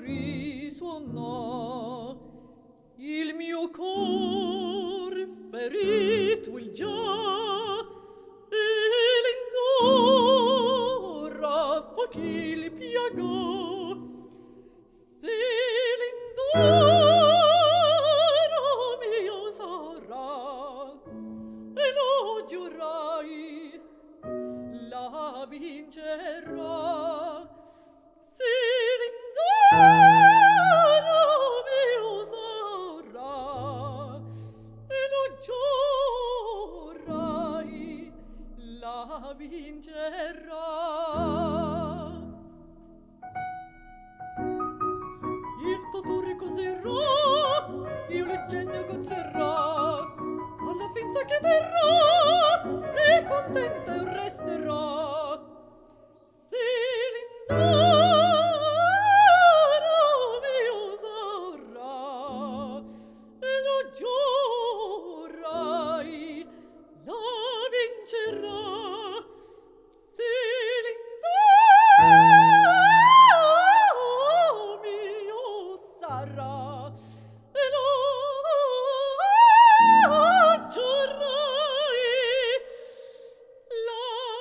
risuonò il mio cor ferito il già e l'indora fu chi li piagò se l'indora mio sarà e lo giurai la vincerà se l'indora mio sarà e lo giurai la vincerà. Il dottore coserà, io le genne gozzerà, alla fin sa che terrà e contenta resterà. Se l'indora mio sarà e lo giurai la vincerà. Se l'indora mio sarà e lo giurai la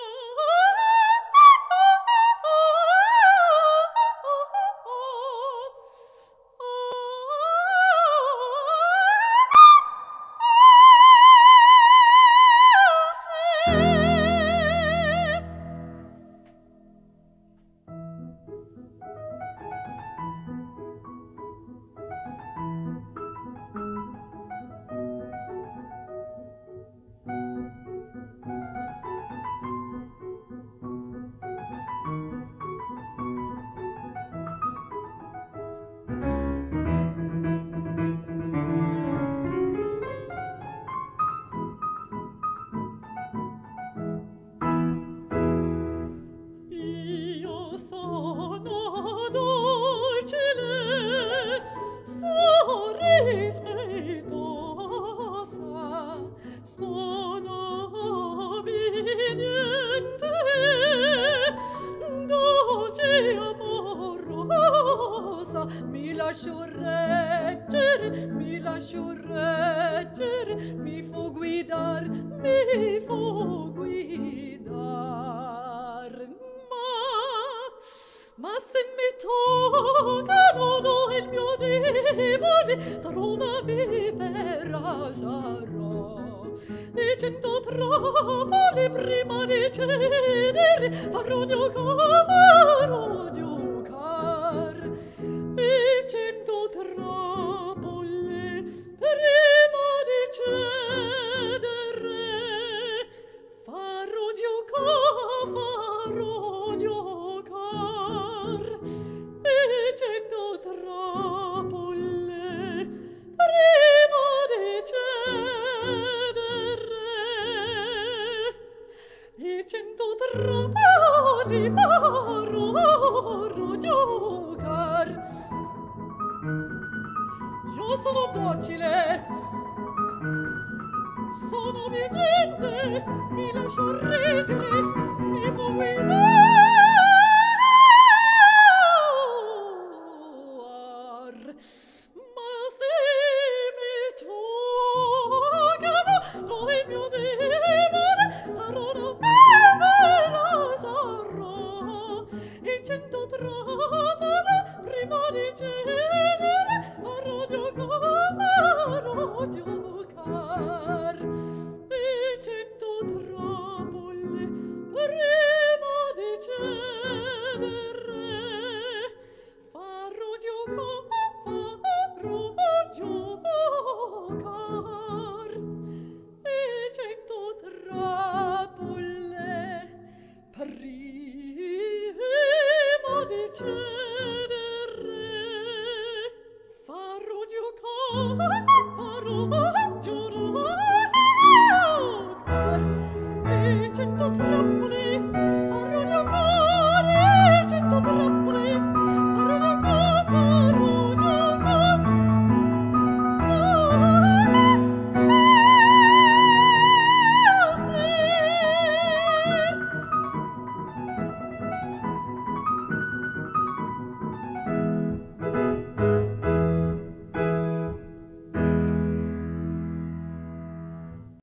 io sono docile, sono rispettosa, sono obbediente, dolce amorosa, mi lascio reggere, mi fu guidar, ma se mi toccano do il mio debole sarò una vipera sarò e 100 trappole prima di cedere farò giocar e 100 trappole prima di cedere farò giocar e 100 trappole prima di cedere e 100 trappole farò giocar. Io sono docile, sono obbediente, mi lascio reggere, mi fu guidar. Ma se mi toccano do il mio debole sarò una vipera sarò e 100 trappole prima di cedere farò giocar e 100 trappole prima di cedere farò giocar e 100 trappole prima di cedere farò giocar